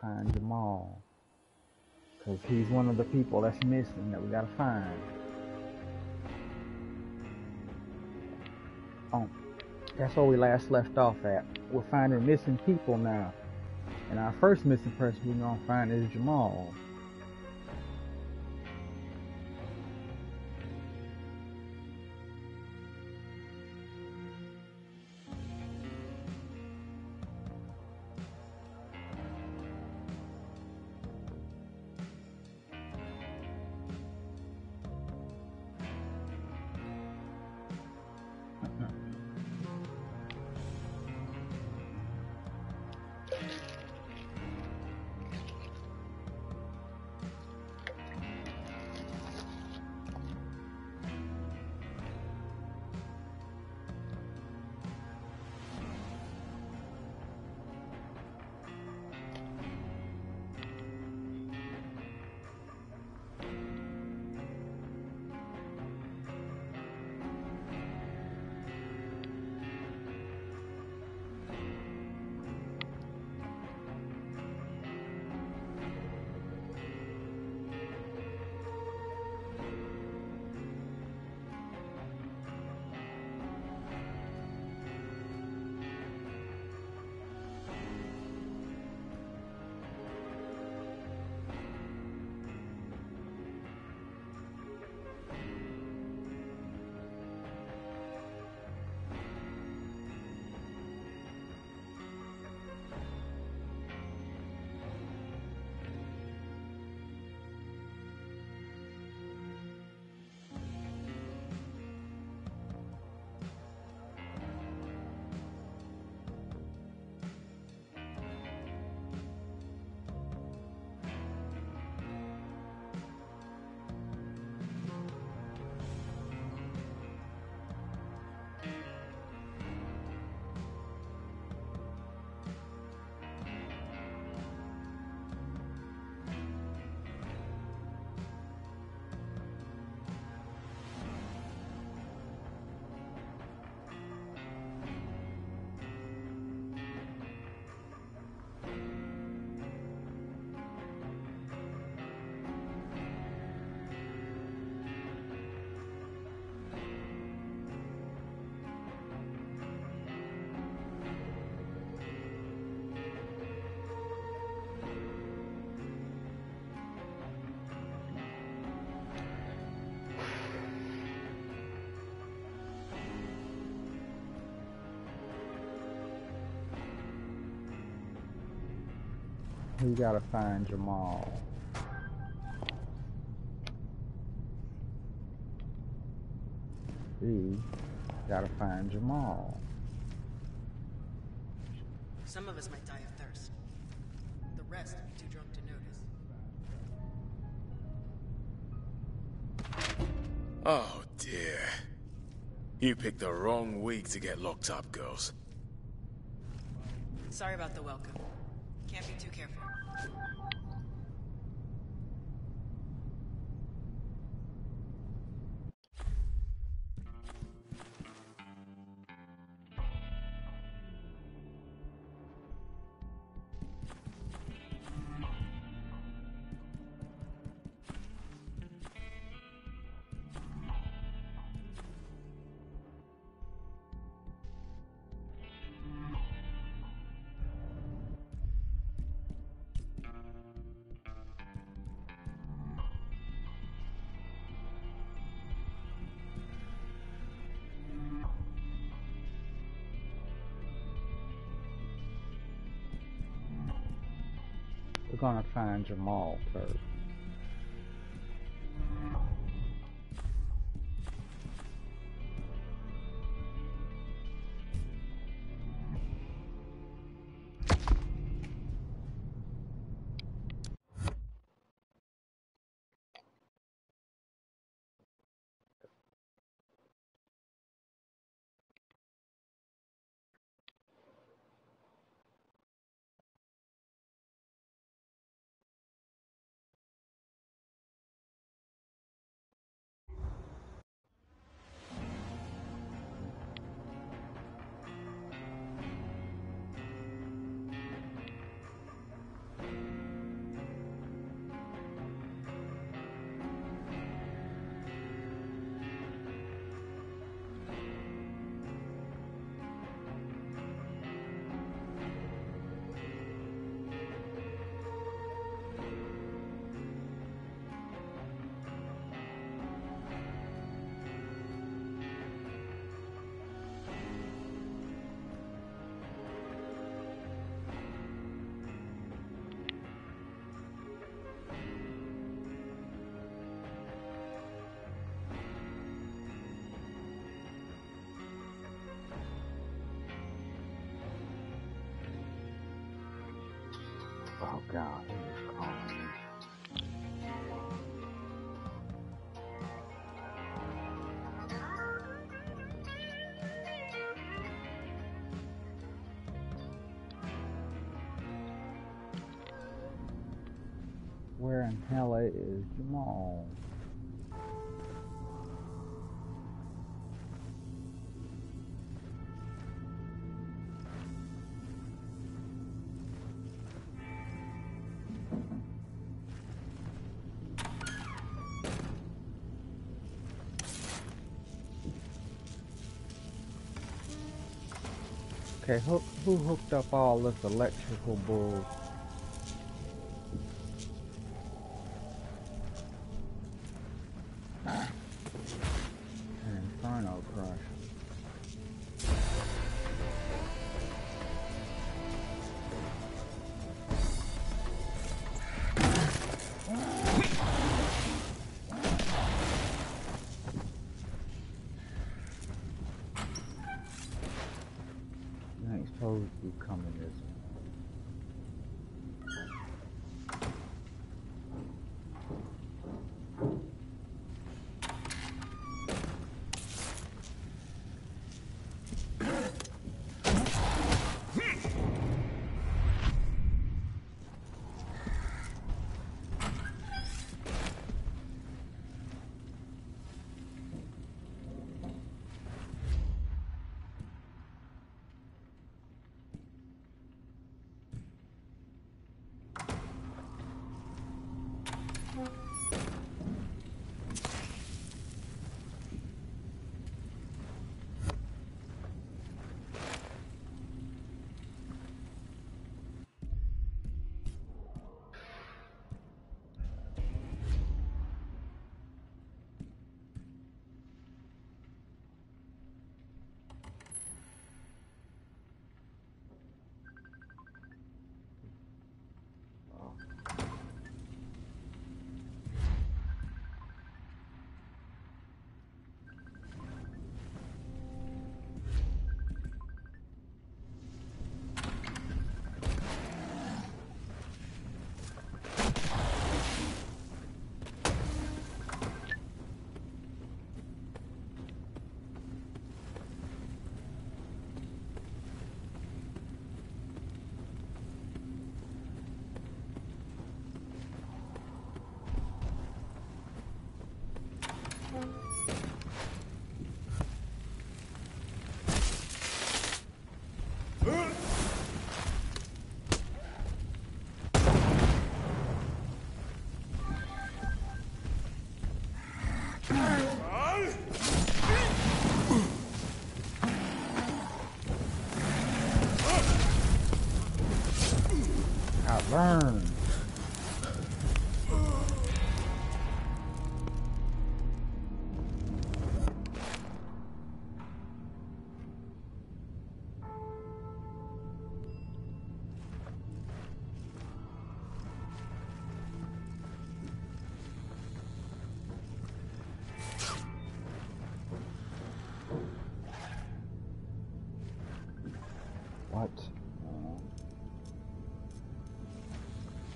find Jamal. Because he's one of the people that's missing that we gotta find. Oh, that's where we last left off at. We're finding missing people now. And our first missing person we're gonna find is Jamal. We gotta find Jamal. We gotta find Jamal. Some of us might die of thirst. The rest will be too drunk to notice. Oh dear. You picked the wrong week to get locked up, girls. Sorry about the welcome. Can't be too careful. We're gonna find Jamal first. God, he was calling me. Where in hell is Jamal? Okay, who hooked up all this electrical bull? An inferno crush. You ain't supposed to be coming this way. Burn. What?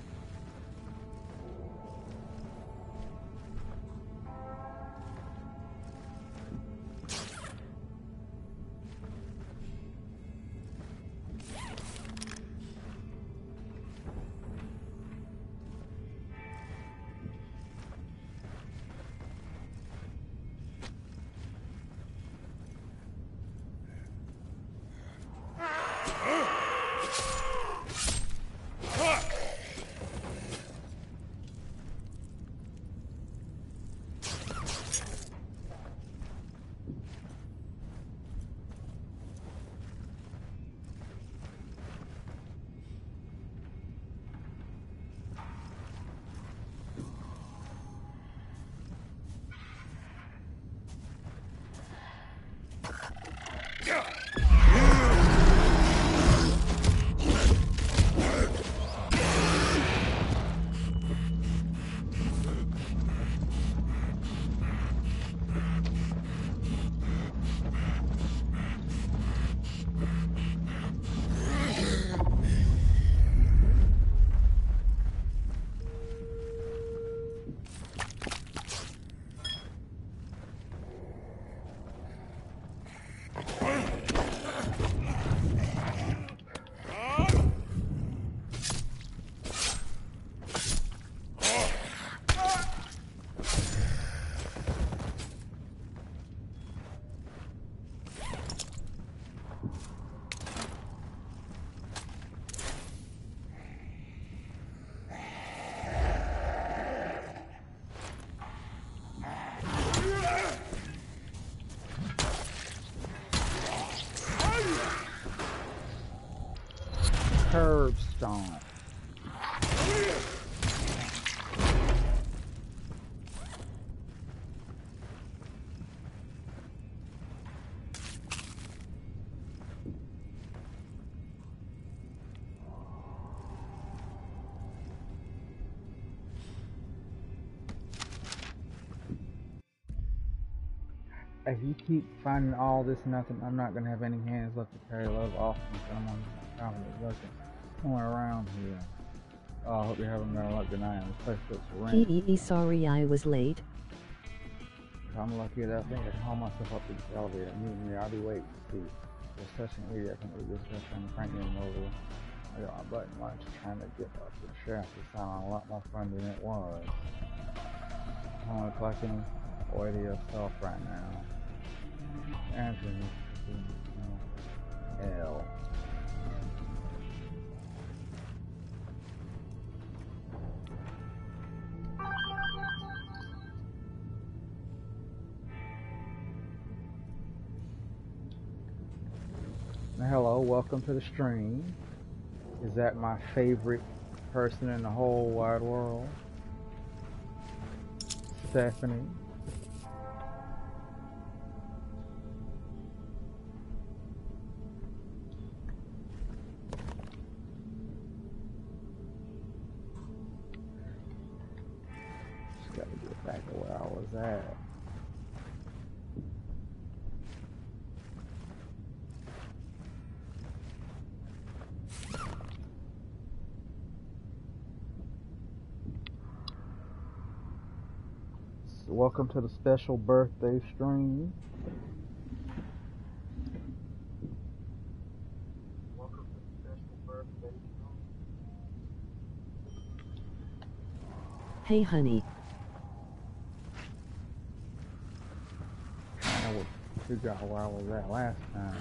Stone. If you keep finding all this nothing, I'm not gonna have any hands left to carry love off me. I'm on traveling looking somewhere around here. Oh, I hope you're having better luck than I am. This place looks rent. Sorry I was late. If I'm lucky enough, I think I can haul myself up to the elevator. Meet me, I'll be waiting to see. There's such an idiot, I can't believe this guy trying to crank me over. I got my button watch trying to get up the shaft. It sounded a lot more fun than it was. I'm only collecting oil to yourself right now. Anthony, L. Now, hello, welcome to the stream. Is that my favorite person in the whole wide world? Stephanie. Gotta get back to where I was at. So welcome to the special birthday stream. Welcome to the special birthday stream. Hey honey. I would figure out where I was at last time.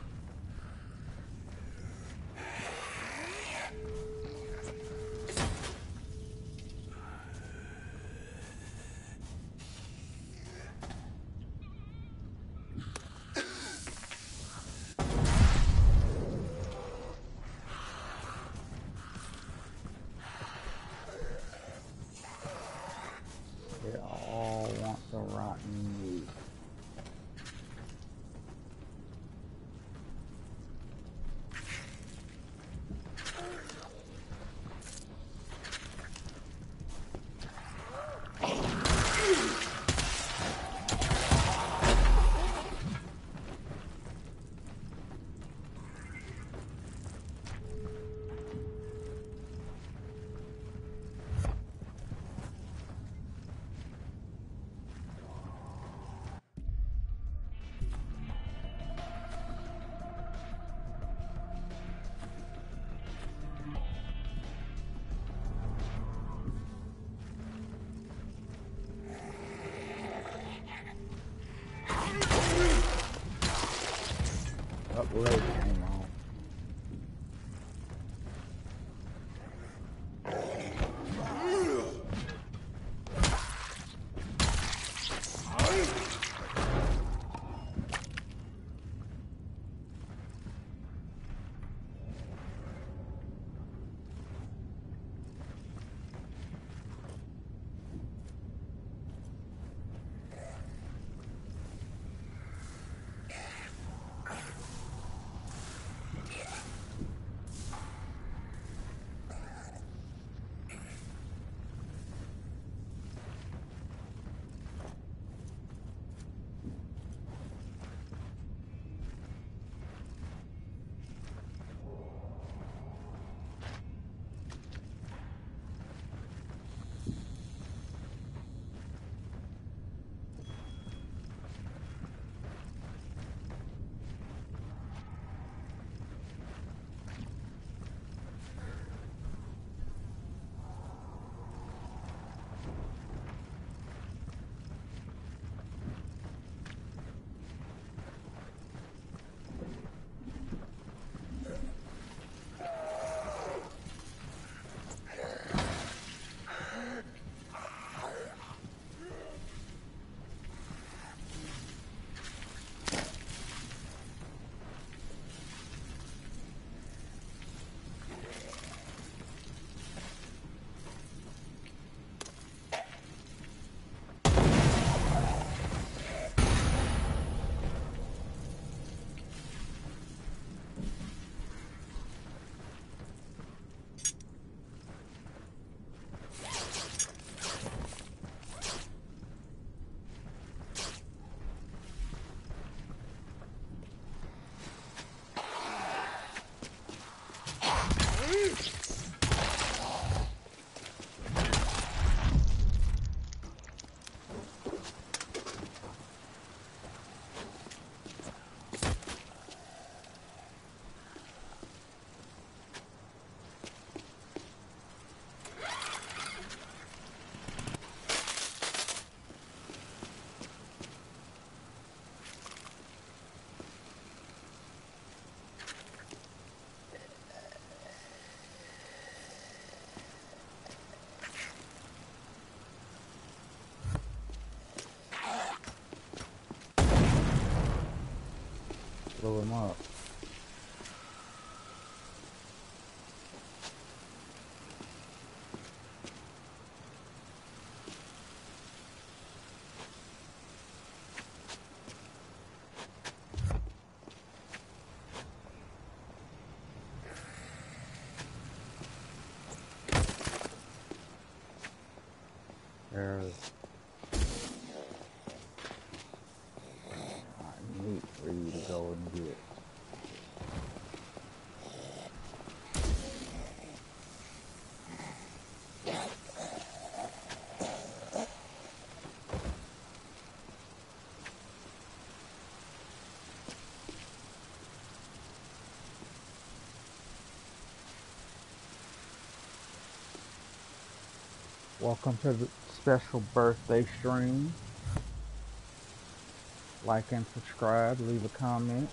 They all want the rotten meat. There's meat for you to go and get. Welcome to the special birthday stream. Like and subscribe, leave a comment.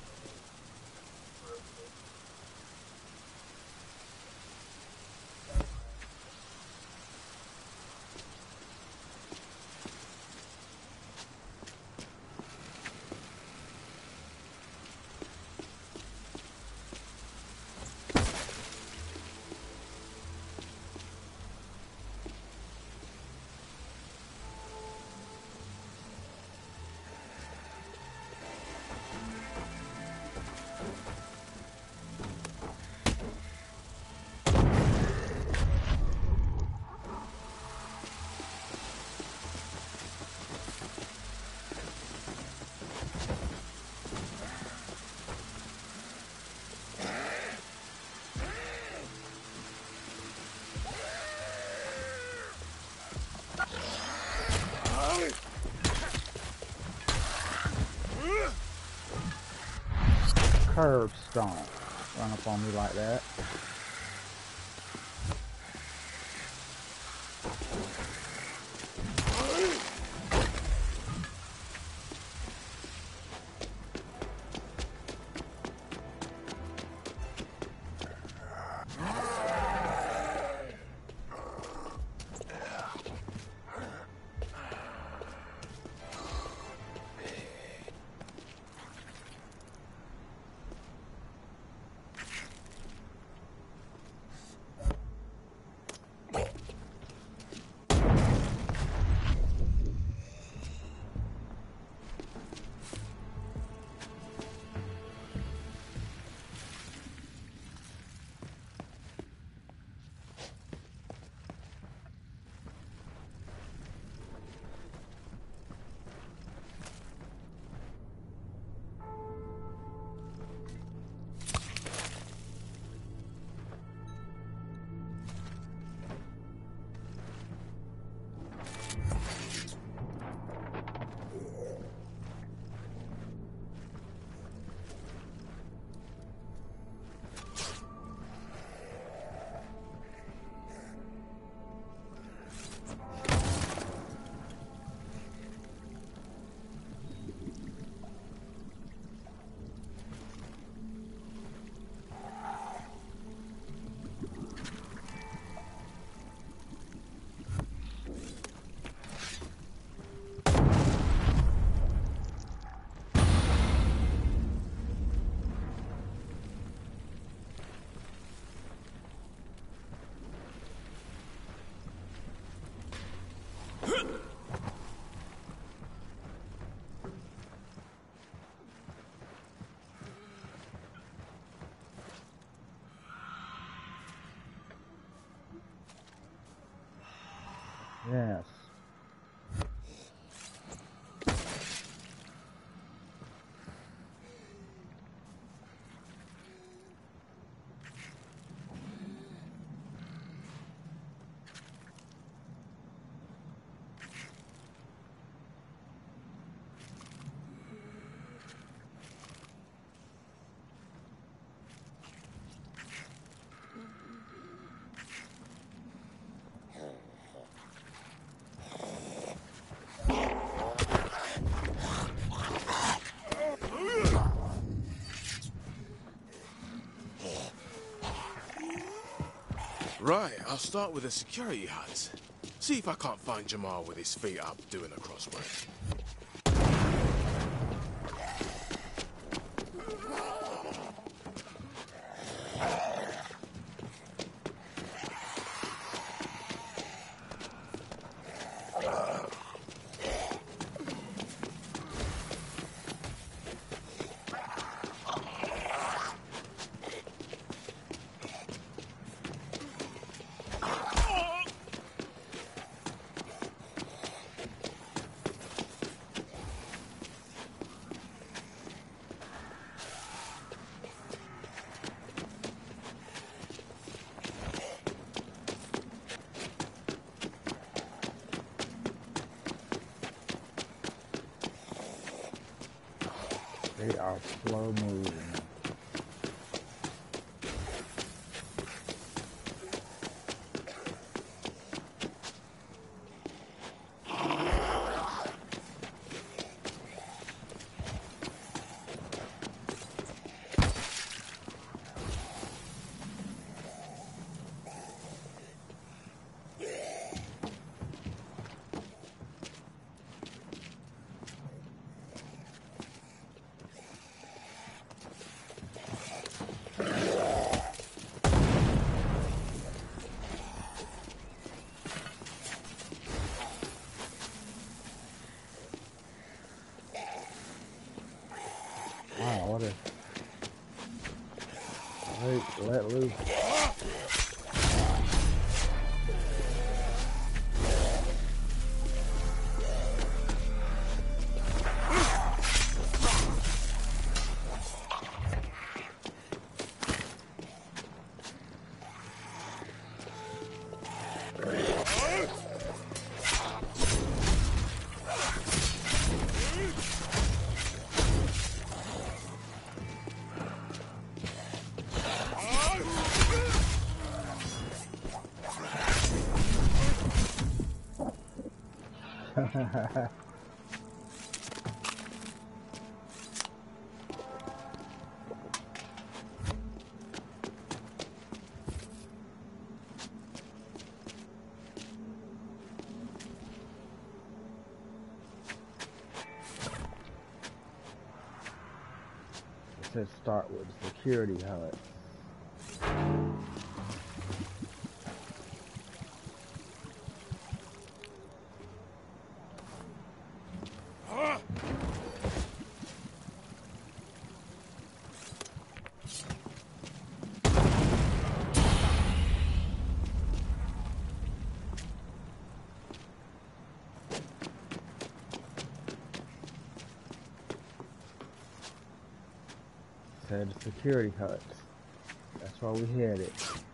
Curb stomp. Run up on me like that. Yes. Right, I'll start with the security huts. See if I can't find Jamal with his feet up doing a crossword. They are slow moving. Wow, what a... Let loose. It says start with security hut. Said security hut. That's where we headed.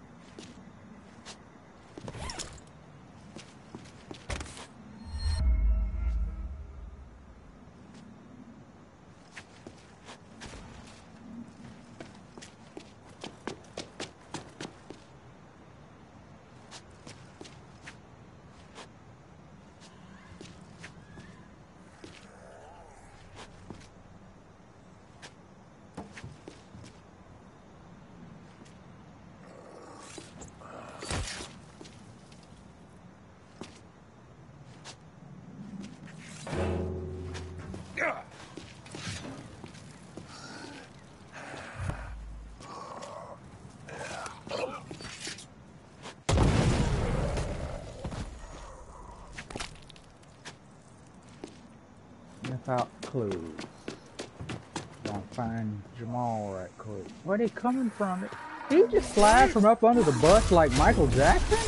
Without clues. Gonna find Jamal right quick. Where they coming from? Did he just slide from up under the bus like Michael Jackson?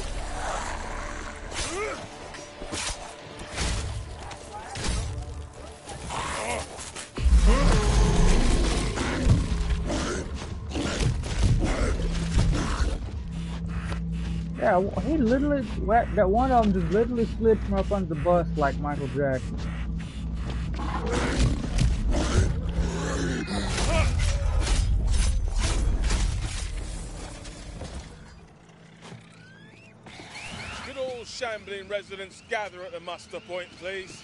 Yeah, he literally, that one of them just literally slid from up under the bus like Michael Jackson. Could all shambling residents gather at the muster point, please?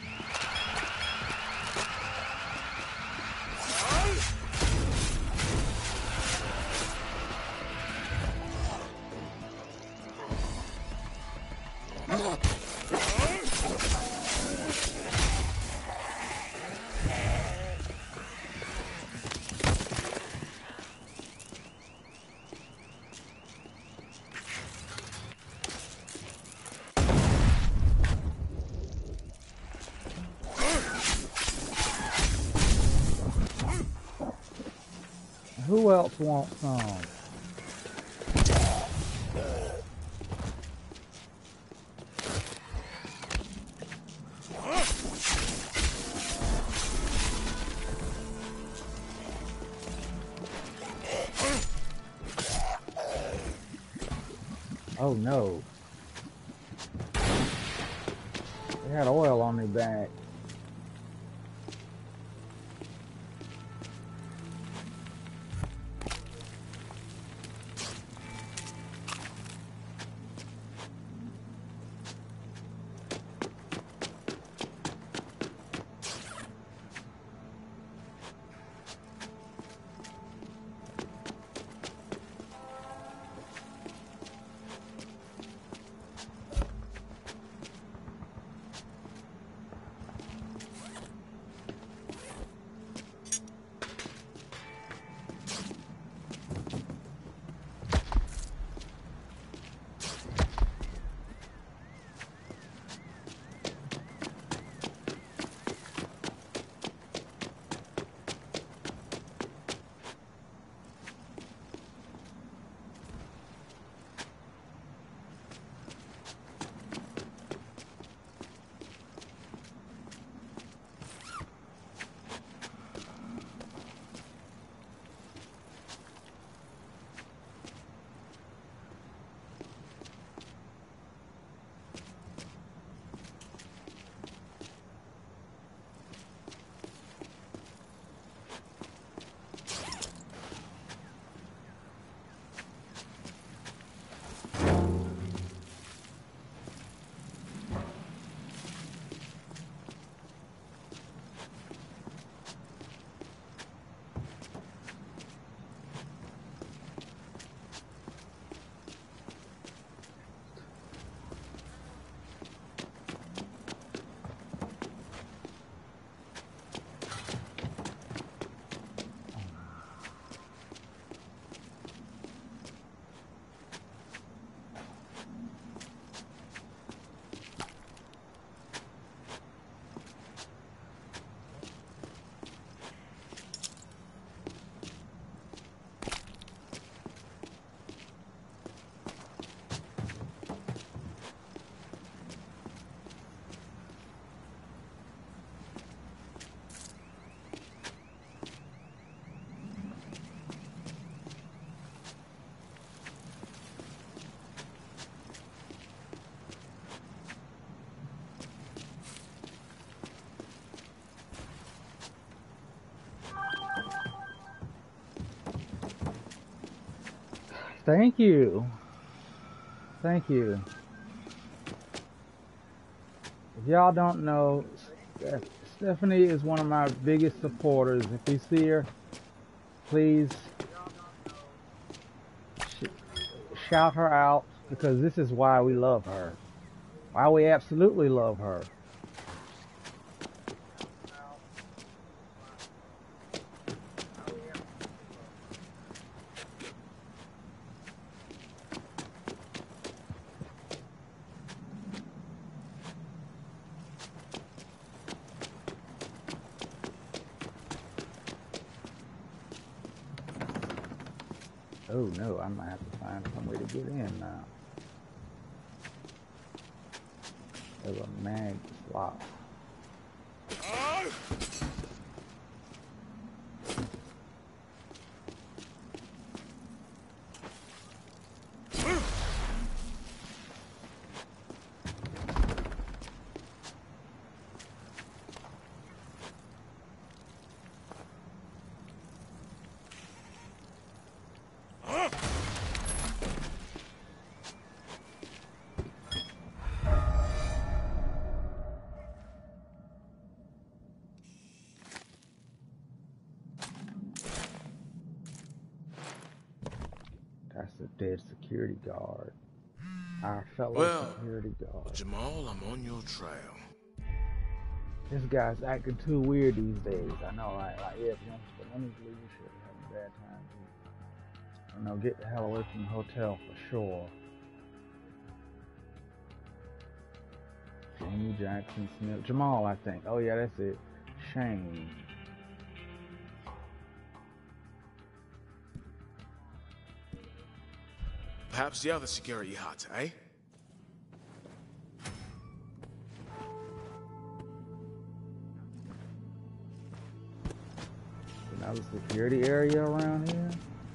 Who else wants some? Oh no. They had oil on their back. Thank you. Thank you. If y'all don't know, Stephanie is one of my biggest supporters. If you see her, please shout her out, because this is why we love her. Why we absolutely love her. Oh no, I might have to find some way to get in now. There's a mag slot. That's the dead security guard. Our fellow security guard. Jamal, I'm on your trail. This guy's acting too weird these days. I know, right? Like, yeah, but let me believe you should have a bad time. You know, get the hell away from the hotel for sure. Jamie Jackson Smith. Jamal, I think. Oh, yeah, that's it. Shane. Perhaps the other security hut, eh? Another security area around here?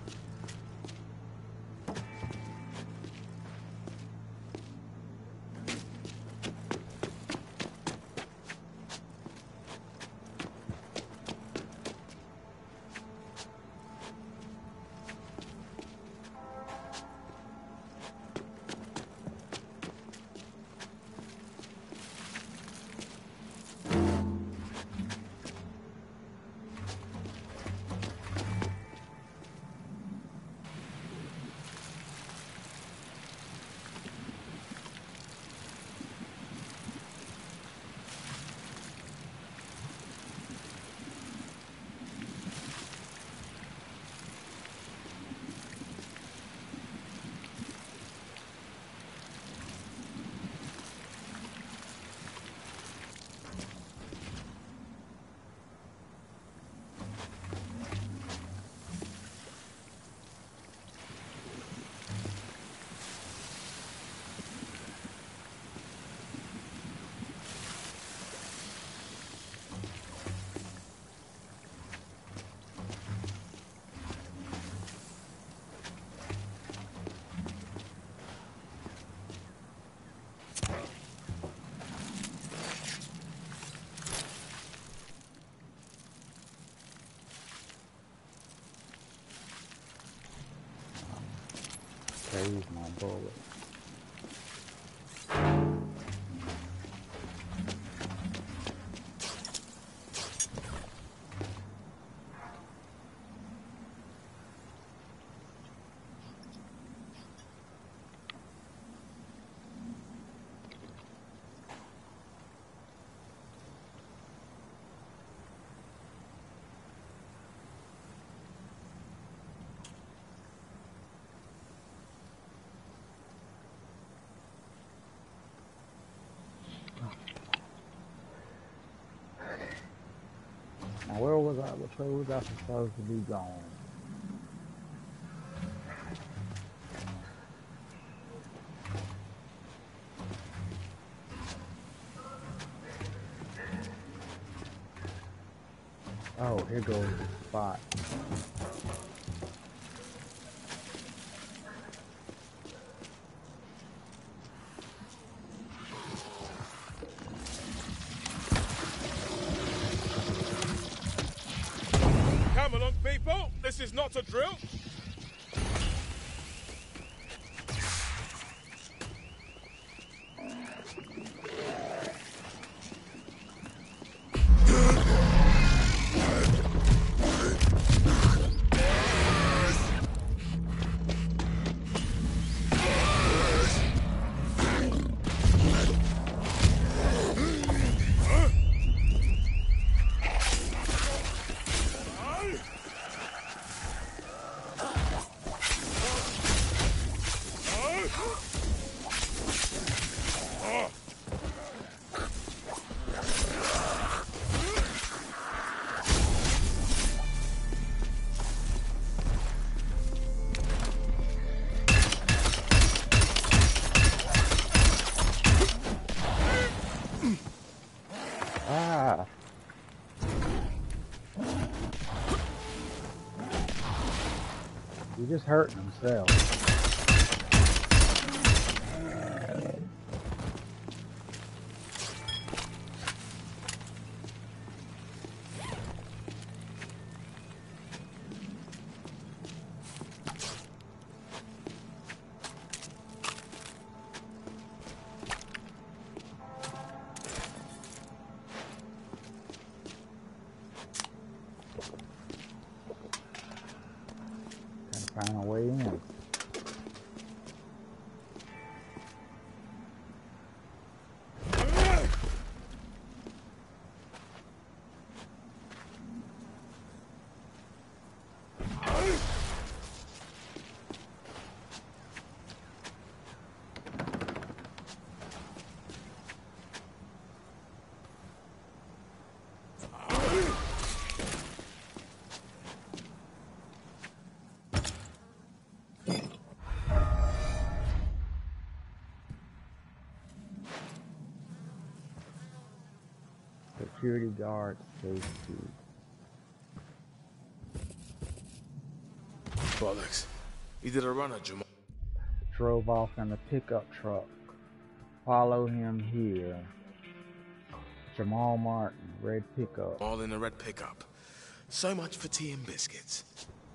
Save my bullet. Now where was I? Which way was I supposed to be going? Oh, here goes the spot. Come along, people. This is not a drill. He's just hurting himself. Find a way in. Security guard safety. Bollocks. He did a run at Jamal. Drove off in a pickup truck. Follow him here. Jamal Martin, red pickup. All in a red pickup. So much for tea and biscuits.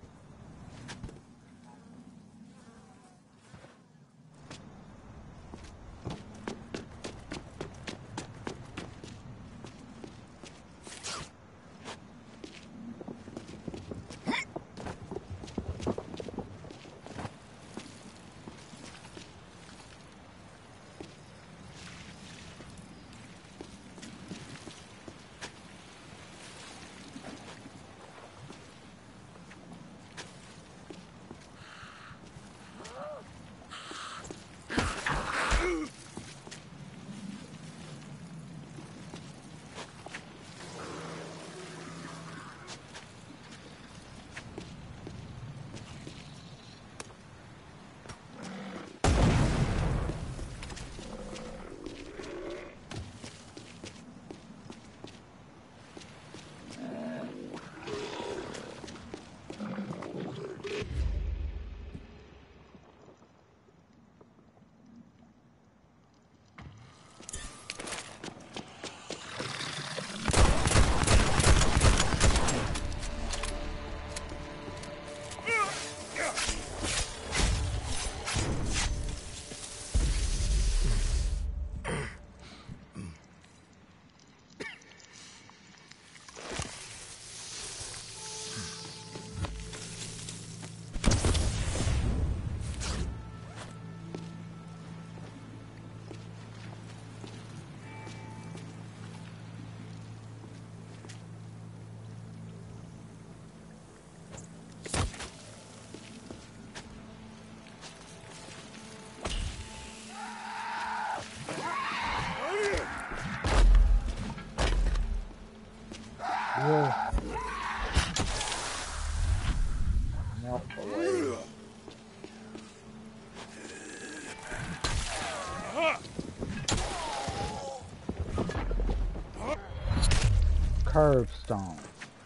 Whoa. Melt away. Curbstone.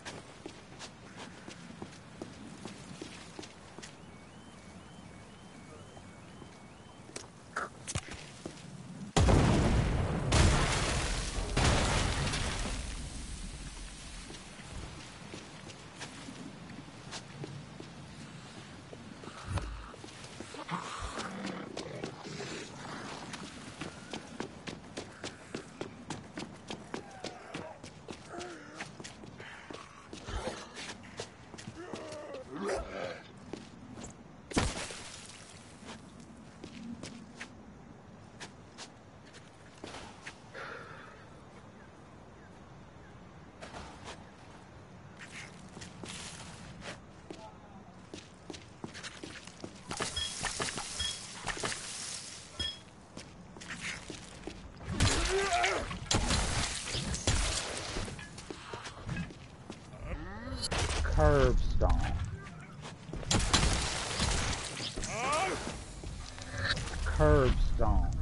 Curbstone. Curbstone.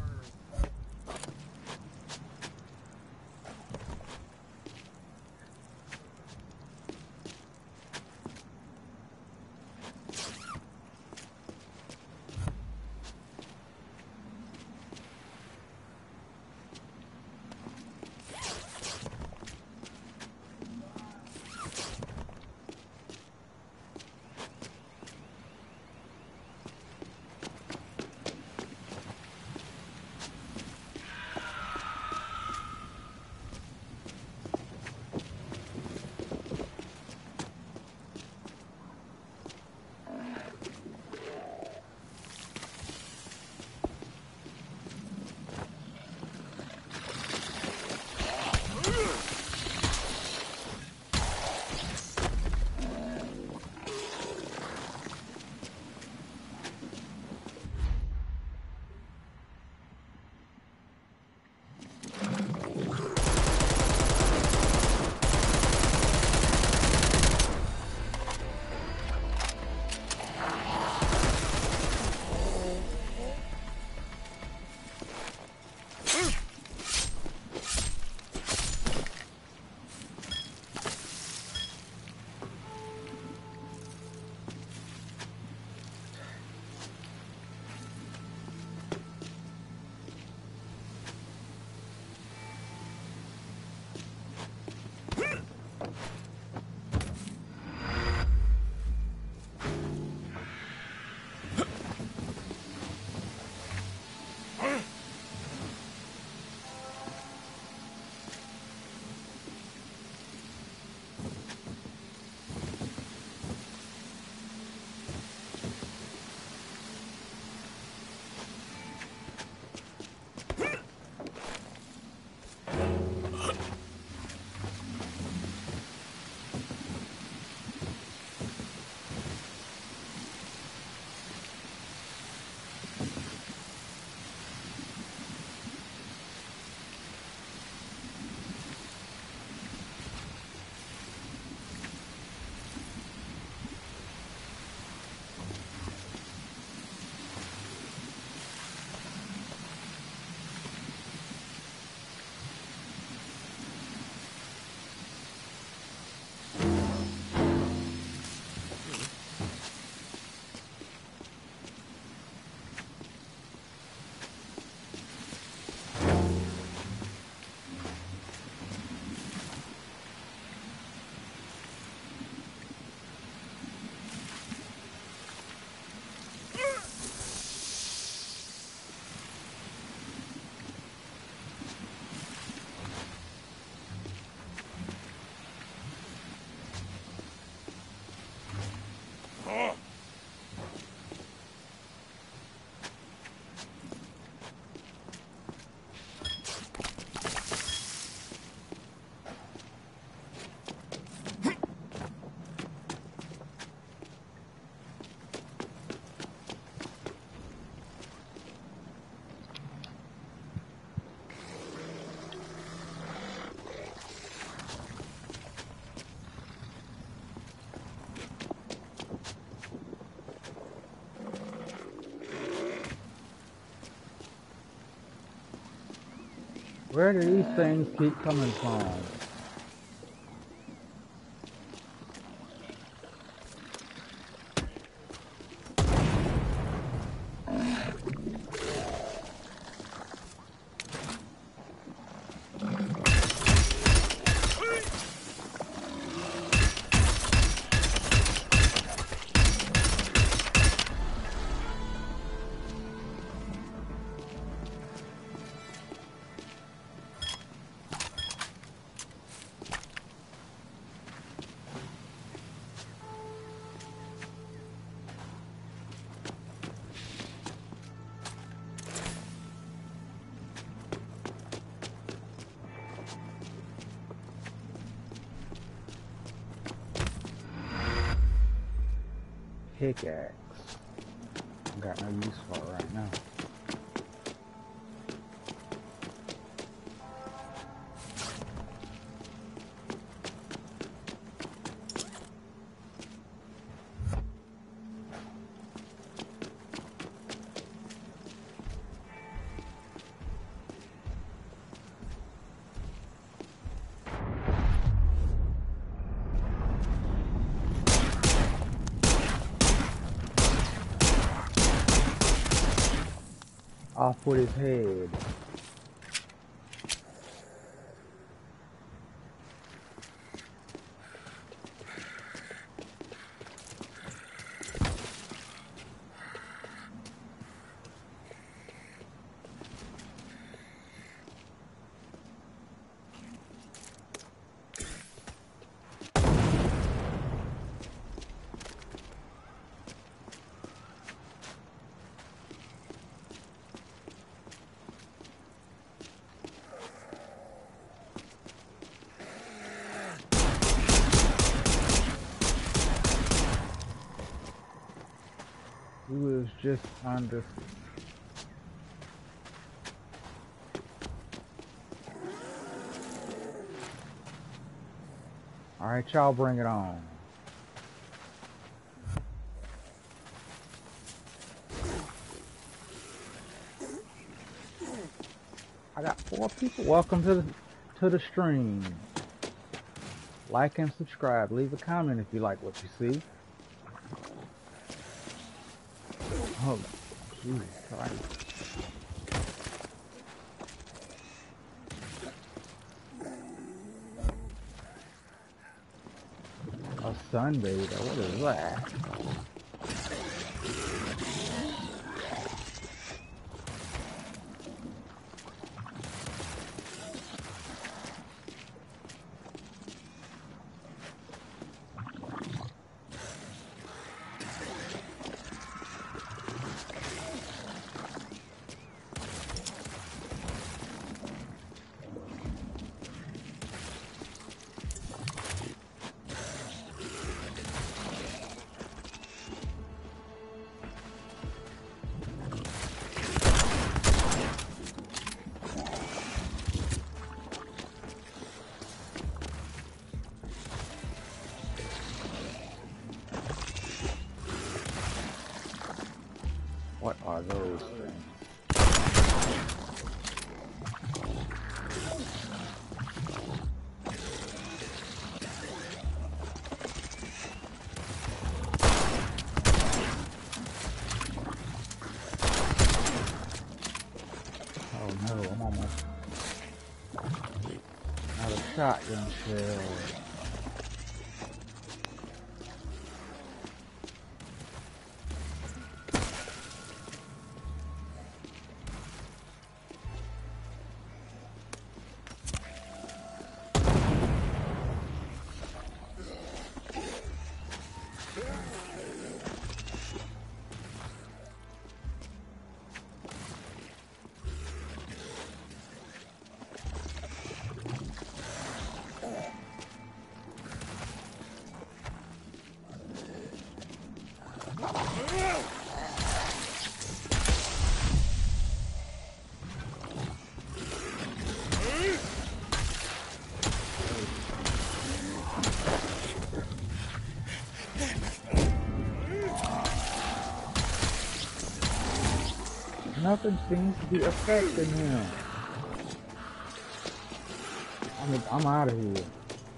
Where do these things keep coming from? Pickaxe. Got no use for it right now. Off with his head. He was just under. Alright, y'all bring it on. I got 4 people. Welcome to the stream. Like and subscribe. Leave a comment if you like what you see. Oh, Jesus Christ. A sunbather, what is that? What are those things? Oh no, I'm almost out of shotgun shells. Nothing seems to be affecting him. I'm out of here.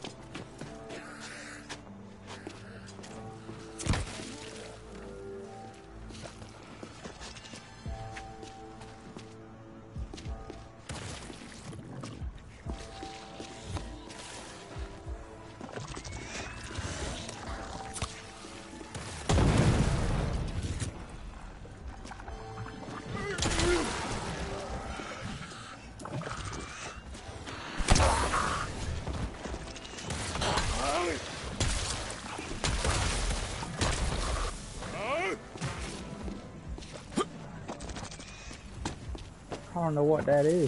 I don't know what that is.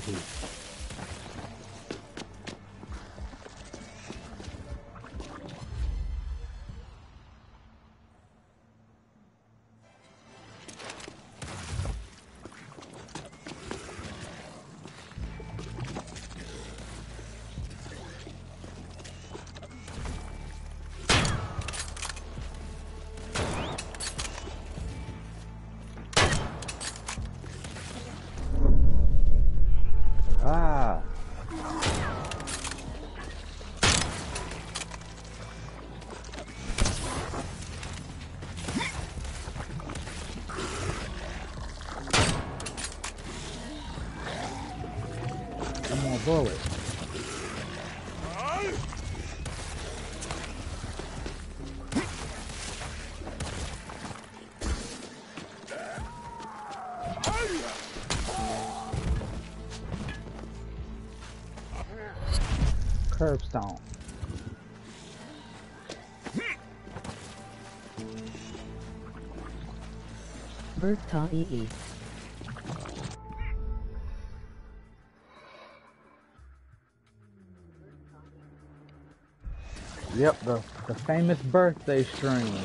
Ah. One more bullet. Curbstone. Bertai. Yep, the famous birthday stream.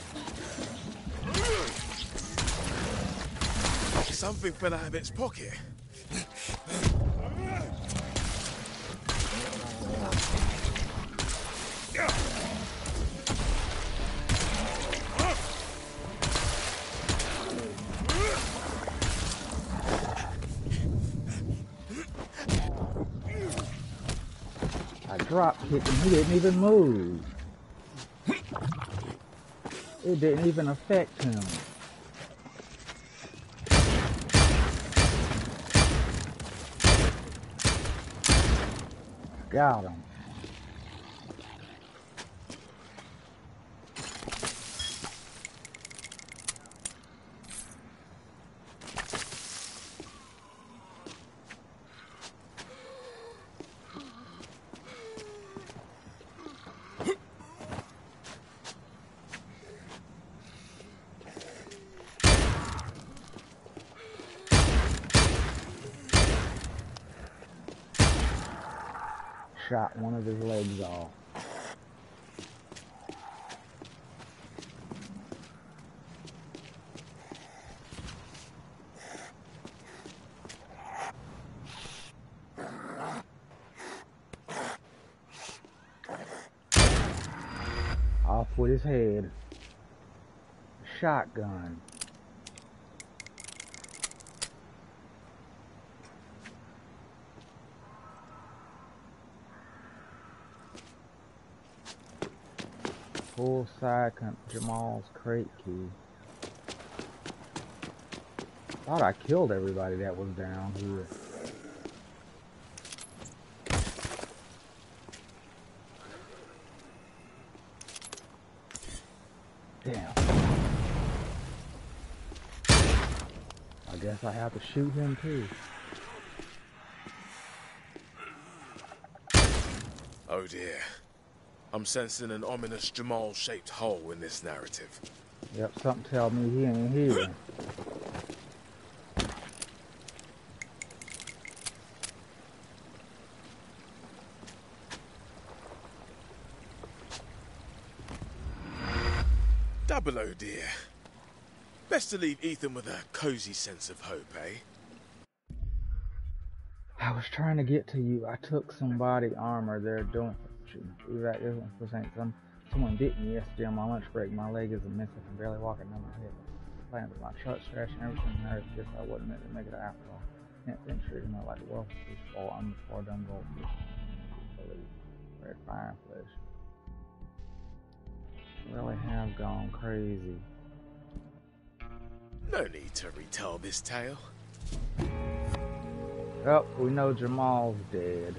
Something fell out of its pocket. I drop kicked him, he didn't even move. It didn't even affect him. Got him. Shot one of his legs off. Off with his head. Shotgun. Full side Jamal's crate key. Thought I killed everybody that was down here. Damn. I guess I have to shoot him too. Oh dear. I'm sensing an ominous Jamal-shaped hole in this narrative. Yep, something tell me he ain't here. Double oh dear. Best to leave Ethan with a cozy sense of hope, eh? I was trying to get to you. I took some body armor. They're doing someone bit me yesterday on my lunch break. My leg is immense. I can barely walk it down my head. Playing with my truck, trash, and everything hurt. Guess I wasn't meant to make it after all. Can't think straight, like the world is full. I'm before done gold. believe. Red fire flesh. Really have gone crazy. No need to retell this tale. Oh, we know Jamal's dead.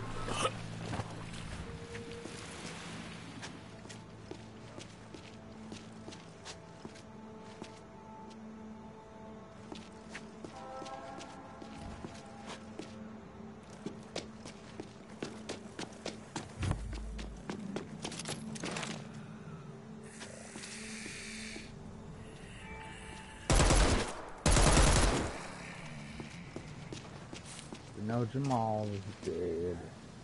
We know Jamal is dead.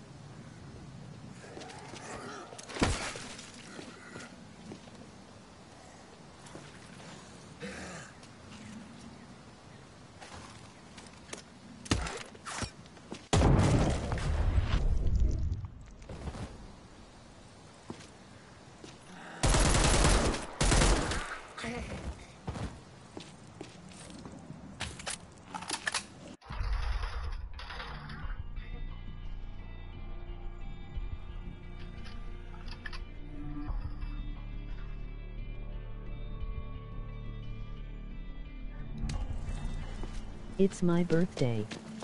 It's my birthday.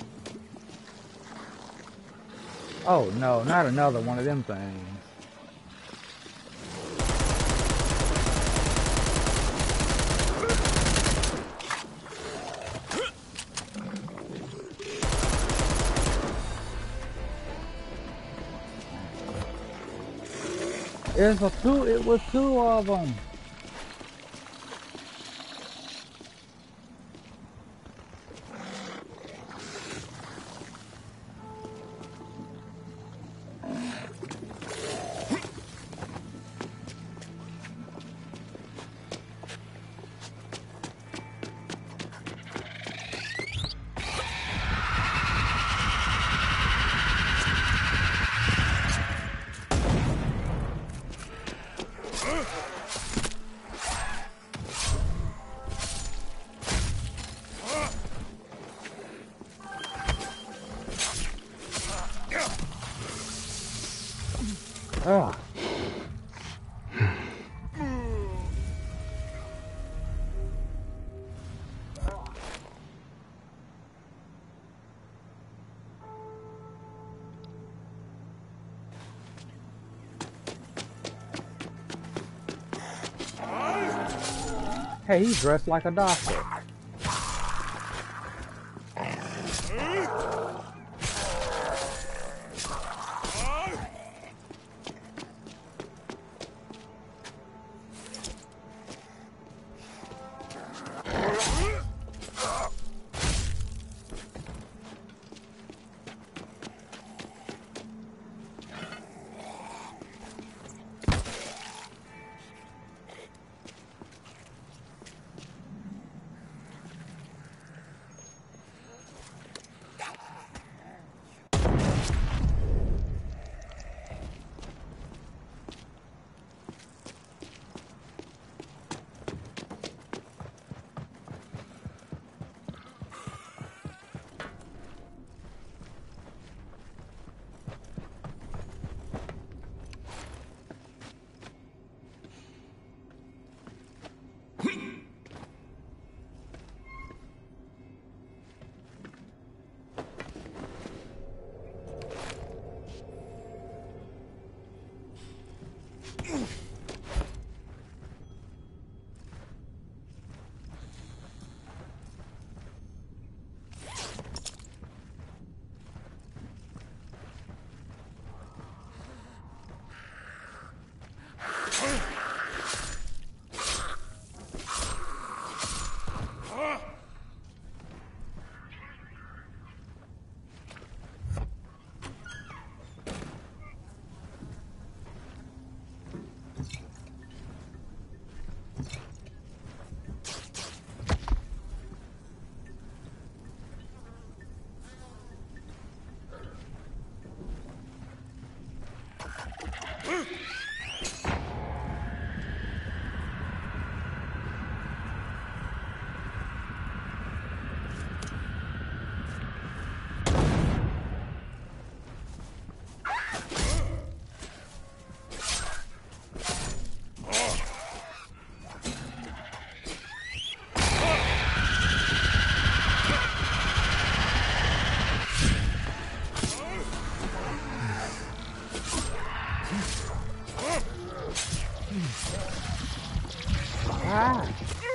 Oh no, not another one of them things. It was two of them. Ah. Hey, he's dressed like a doctor. Ah!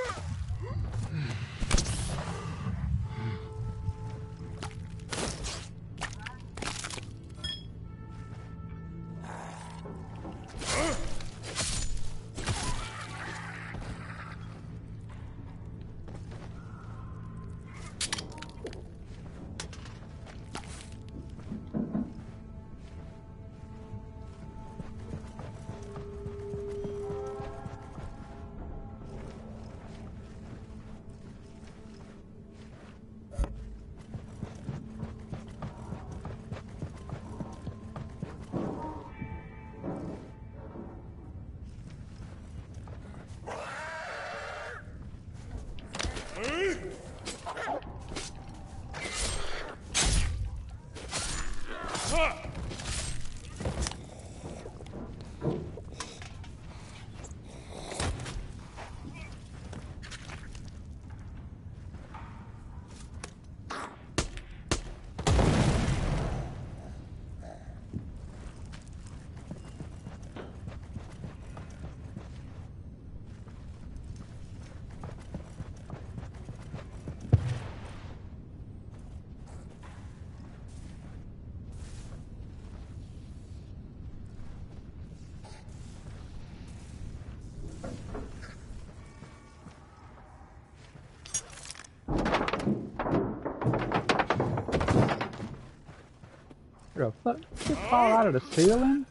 What the fuck? Just fall out of the ceiling?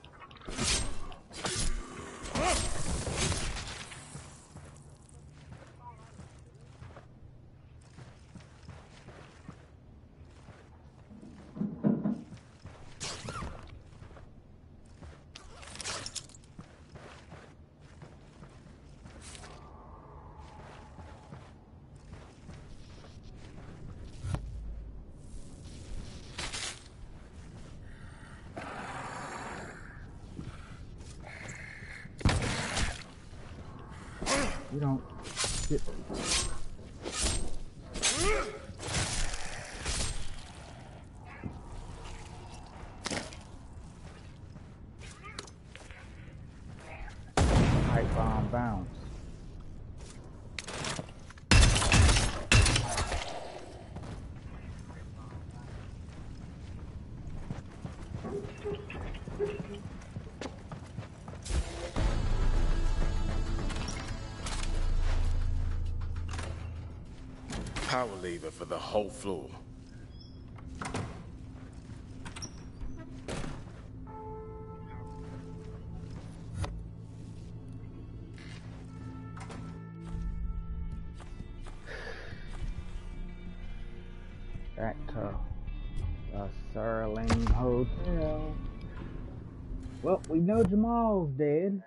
You don't get... Pipe bomb bounce. Power lever for the whole floor. Back to the Sterling Hotel. Well, we know Jamal's dead.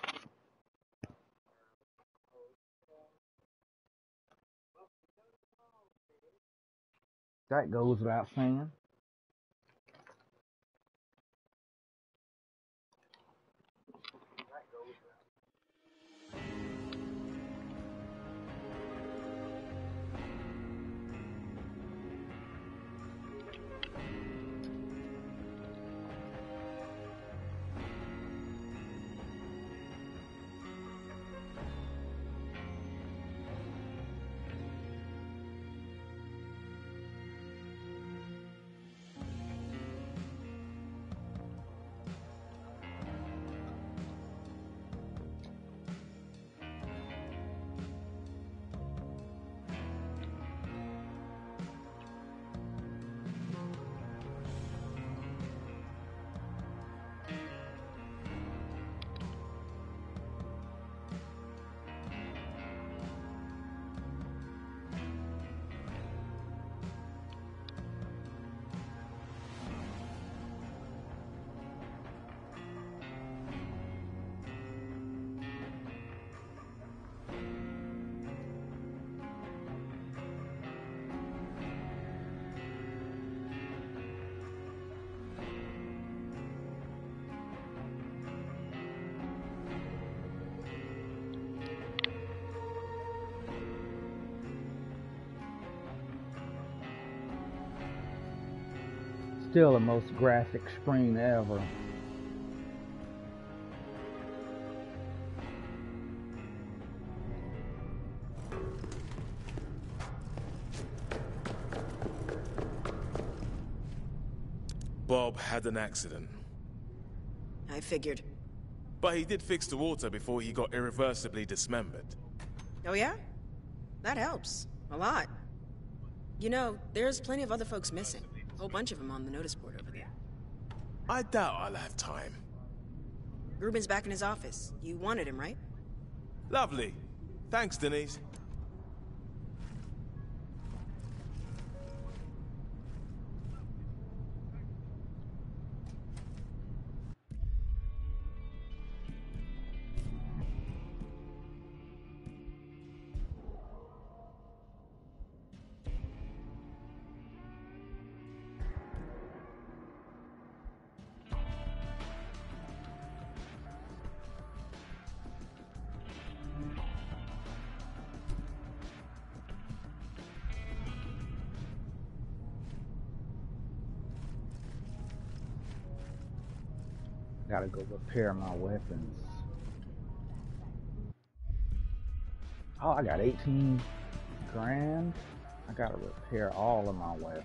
That goes without saying. Still the most graphic screen ever. had an accident. I figured. But he did fix the water before he got irreversibly dismembered. Oh yeah? That helps. A lot. You know, there's plenty of other folks missing. A whole bunch of them on the notice board over there. I doubt I'll have time. Ruben's back in his office. You wanted him, right? Lovely. Thanks, Denise. Gotta go repair my weapons. Oh, I got 18 grand. I gotta repair all of my weapons.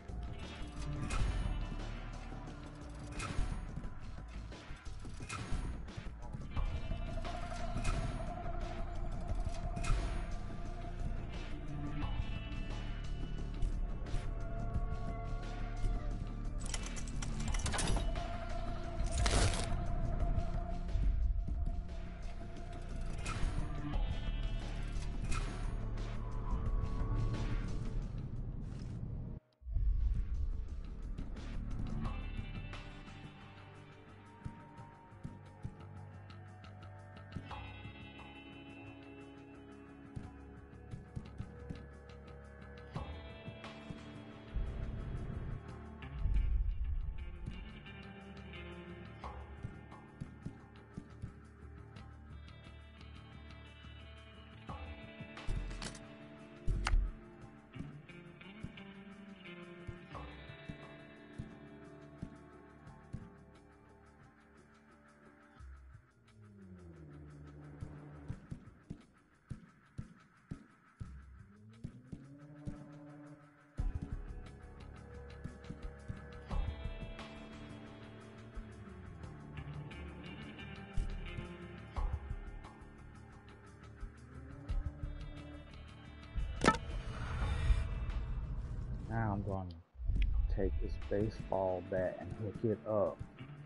Now I'm going to take this baseball bat and hook it up.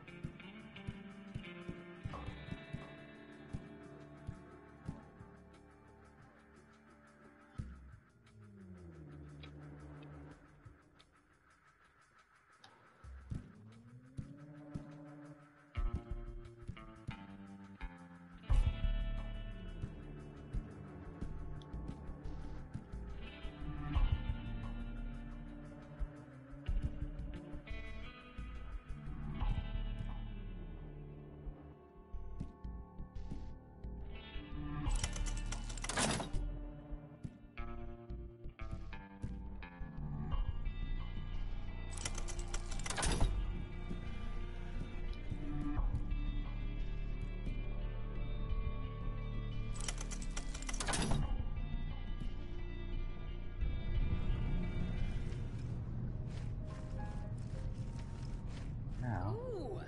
Now, Ooh.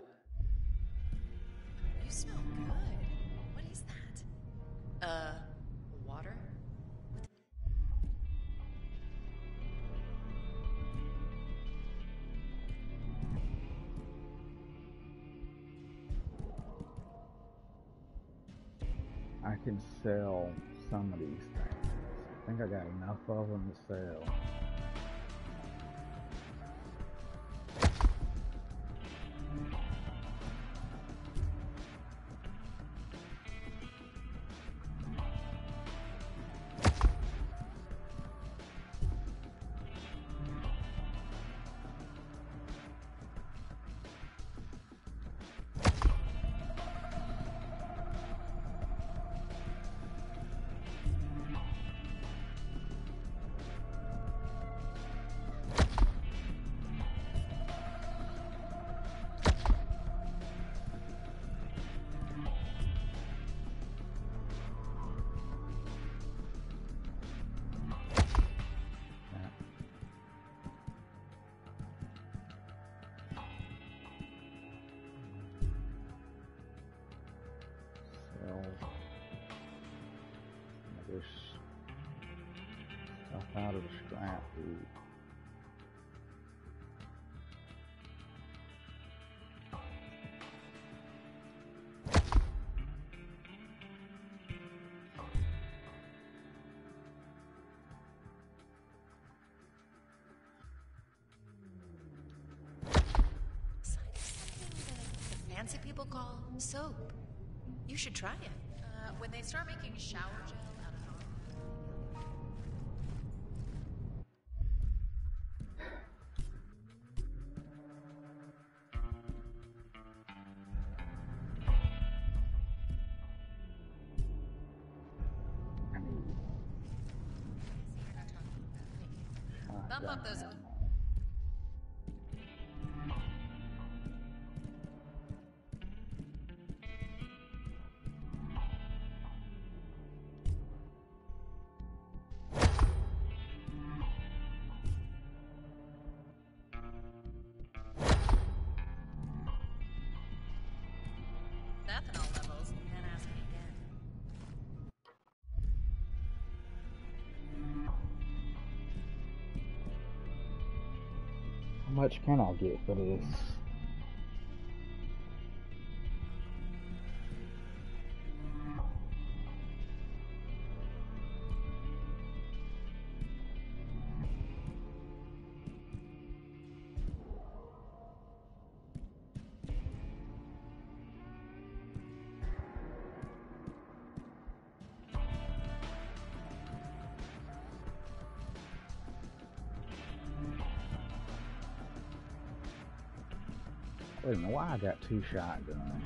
You smell good. What is that? Water? I can sell some of these things. I think I got enough of them to sell. this stuff out of the scrap, dude. Fancy people call soap. You should try it. When they start making shower gel out of bump up those. Ethanol levels, and then ask me again. How much can I get for this? Wait a minute, why I got 2 shotguns?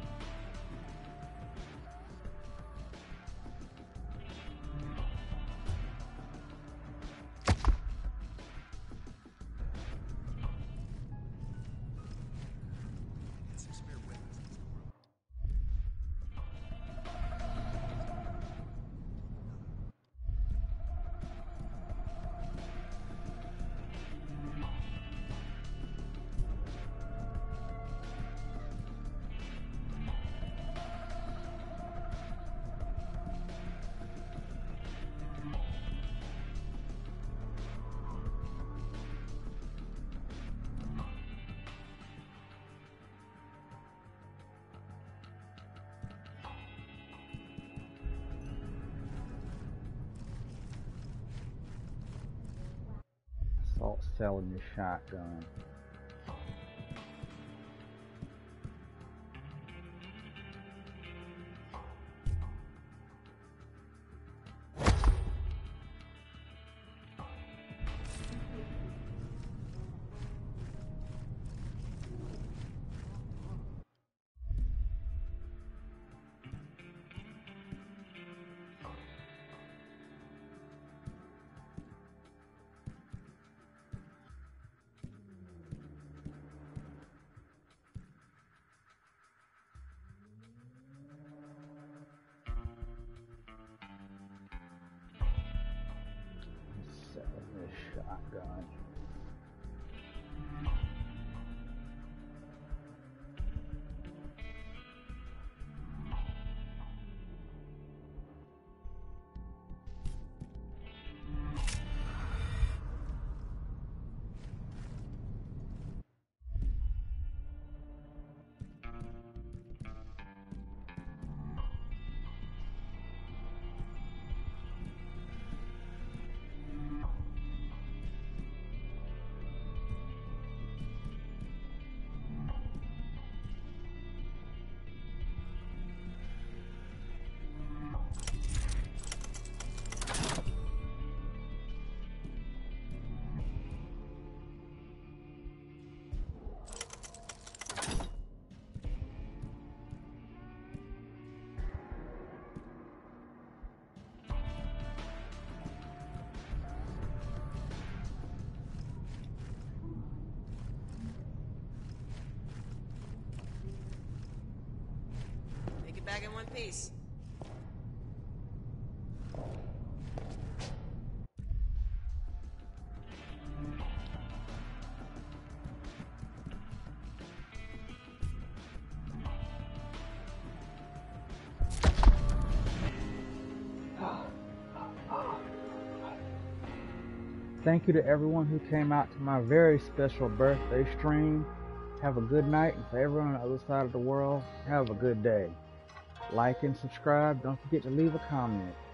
Assault selling this shotgun. Selling this shotgun. Make it back in one piece. Thank you to everyone who came out to my very special birthday stream. Have a good night, and for everyone on the other side of the world, have a good day. Like and subscribe. Don't forget to leave a comment.